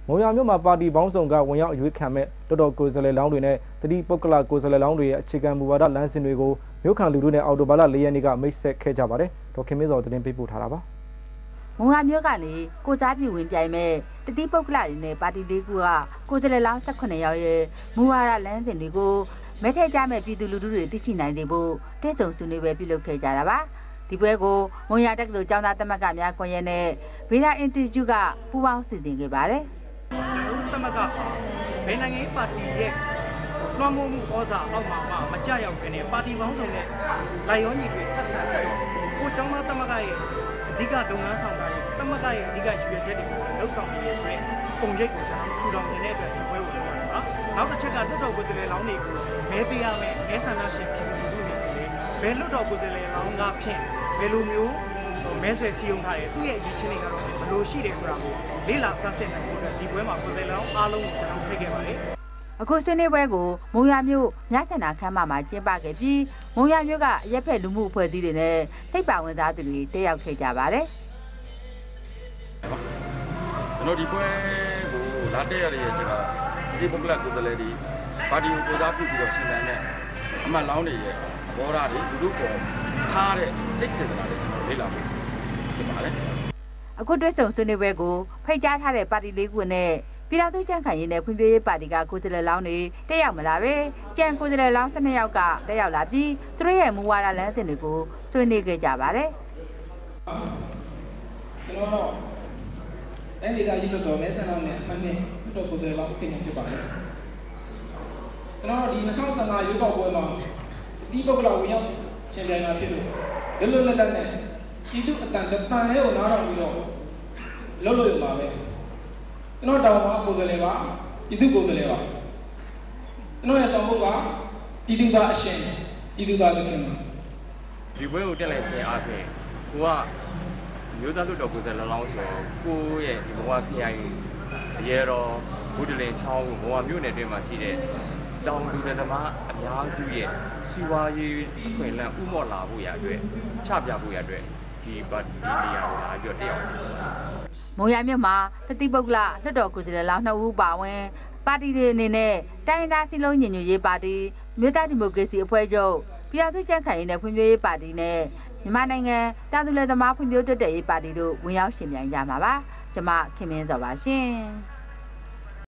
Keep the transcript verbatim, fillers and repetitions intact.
မုံရမြို့မှာပါတီပေါင်းစုံကဝင်ရောက်အရွေးခံမဲ့တော်တော်ကိုယ်စားလှယ်လောင်းတွေနဲ့တတိပုဂ္ဂလကိုယ်စားလှယ်လောင်းတွေရဲ့အခြေခံမူဝါဒလမ်းစဉ်တွေကိုမြို့ခံလူထုနဲ့အော်တိုဘာလ၄ရက်နေ့ကမိတ်ဆက်ခဲ့ကြပါတယ်။ဒေါ်ခင်မင်းစောသတင်းပေးပို့ထားတာပါ။မုံရမြို့ကလေကိုစားပြဝင်ပြိုင်မဲ့တတိပုဂ္ဂလတွေနဲ့ပါတီလေးခုကကိုယ်စားလှယ်လောင်း၁၈ယောက်ရဲ့မူဝါဒလမ်းစဉ်တွေကိုမဲထည့်ကြမဲ့ပြည်သူလူထုတွေသိရှိနိုင်ဖို့တွဲဆုံဆွေးနွေးပွဲပြုလုပ်ခဲ့ကြတာပါ။ဒီပွဲကိုမုံရတက္ကသိုလ်ကျောင်းသားသမဂ္ဂများကွန်ရက်နဲ့ဗေဒါအင်စတီကျုကပူးပေါင်းစီစဉ်ခဲ့ပါတယ်။သမဂ္ဂဘယ်နိုင်ငံပါတီရဲ့လွှမ်းမိုးမှုဩဇာအောက်မှာမှမကြရောက်ခင်နဲ့ပါတီပေါင်းစုံနဲ့လိုက်ရောညီတွေဆက်ဆံပြီးတော့ကိုကျောင်းသားသမဂ္ဂရဲ့အဓိကလုပ်ငန်းဆောင်တာတွေသမဂ္ဂရဲ့အဓိကရွေးချက်တွေကိုလှုပ်ဆောင်နေရဆိုတဲ့ပုံရိပ်ကိုကျွန်တော်ထူထောင်နေတဲ့အတွက်ဒီပွဲကိုလုပ်ရတာပါ။နောက်တစ်ချက်ကလွှတ်တော်ကိုယ်စားလှယ်လောင်းတွေကိုမဲပေးရမယ်မဲဆန္ဒရှင်ပြည်သူလူထုတွေဘယ်လွှတ်တော်ကိုယ်စားလှယ်လောင်းကဖြင့်ဘယ်လိုမျိုးမဲဆွယ်စည်းရုံးထားတယ်သူ့ရဲ့အရေးချင်းတွေကတော့ဘယ်လိုရှိတယ်ဆိုတာကိုလေ့လာဆန်းစစ်နိုင်ဖို့အတွက်ဒီပွဲမှာကိုယ်စားလှယ်လောင်းအားလုံးကိုကျွန်တော်ဖိတ်ခဲ့ပါတယ်အခုဆွေးနွေးပွဲကိုမုံရမြို့မြတ်ထနာခမ်းမမှာကျင်းပခဲ့ပြီးမုံရမြို့ကအရက်ဖက်လူမှုအဖွဲ့အစည်းတွေနဲ့ထိပ်ပါဝင်သားသူတွေတက်ရောက်ခဲ့ကြပါတယ်ကျွန်တော်ဒီပွဲကိုလာတက်ရတဲ့ကျွန်တော်ဒီပုဂ္ဂလကိုယ်စားလှယ်တွေပါတီကိုကိုစားပြုပြီးတော့ရှင်တန်းတဲ့အမှတ်လောင်းတွေရဲ့ဘောဓာတွေလူတို့ပေါ်ထားတဲ့စိတ်စေတနာတွေကျွန်တော်လေ့လာဖို့ဖြစ်ပါတယ်အခုတွဲဆုံဆွေးနွေးပွဲကိုဖိတ်ကြားထားတဲ့ပါတီလေးခုနဲ့ပြည်တော်သူ့ကြံ့ခိုင်ရေးနဲ့ဖွံ့ဖြိုးရေးပါတီကကိုယ်စားလှယ်လောင်းတွေတက်ရောက်မလာပဲကြံကိုယ်စားလှယ်လောင်း၁၂ယောက်ကတက်ရောက်လာပြီးသူတို့ရဲ့မူဝါဒလမ်းစဉ်တွေကိုဆွေးနွေးခဲ့ကြပါတယ်ကျွန်တော်တို့တိုင်းဒေသကြီးလွှတ်တော်မဲဆန္ဒနဲ့အမှတ်နဲ့လွှတ်တော်ကိုယ်စားလှယ်လောင်းခင်ဗျဖြစ်ပါတယ်ကျွန်တော်တို့ဒီ၂၀၁၅ရွေးကောက်ပွဲမှာဒီပုဂ္ဂလဝင်ရောက်ရှင်ပြိုင်မှာဖြစ်လို့လွတ်လွတ်လပ်လပ်နဲ့ပြည်သူအတန်တန်လေးကိုနားထောင်ပြီးတော့လုပ်လို့ရမှာပဲကျွန်တော်တောင်းပါကိုယ်စားလှယ်ပါပြည်သူကိုယ်စားလှယ်ပါကျွန်တော်ရဲ့ဆောင်ပုဒ်ကပြည်သူသားအရှင်ပြည်သူသားသခင်ပါဒီပွဲကိုတက်လိုက်ခြင်းအားဖြင့်ကိုကမျိုးသားလွတ်တော်ကိုယ်စားလှယ်လောင်းဆိုကိုရဲ့ဒီဘဝပြိုင်အရေတော်ဘုဒ္ဓလင်ချောင်းဘဝမြို့နယ်တွင်မှာရှိတဲ့တောင်လူတွေသမားအများစုရဲ့စီဝါရေးခွင့်လန်းဥမော်လာဖို့ရအတွက်ချပြဖို့ရအတွက်ဒီပါတီနေရာကိုလာပြီးတော့တက်ရောက်မုံရမြို့မှာတတိပုဂ္ဂလလွှတ်တော်ကိုယ်စားလှယ်လောင်းနှစ်ဦးပါဝင်ပါတီတွေအနေနဲ့တိုင်းဒေသစည်းလုံးညီညွတ်ရေးပါတီမြို့သားဒီမိုကရေစီအဖွဲ့ချုပ်ပြည်တော်စုကြံ့ခိုင်ရေးနဲ့ဖွံ့ဖြိုးရေးပါတီနဲ့မြန်မာနိုင်ငံတာသူလယ်သမားဖွံ့ဖြိုးတိုးတက်ရေးပါတီတို့ဝင်ရောက်ရှင်ပြိုင်ကြမှာပါကျွန်မခင်မင်းစောပါရှင်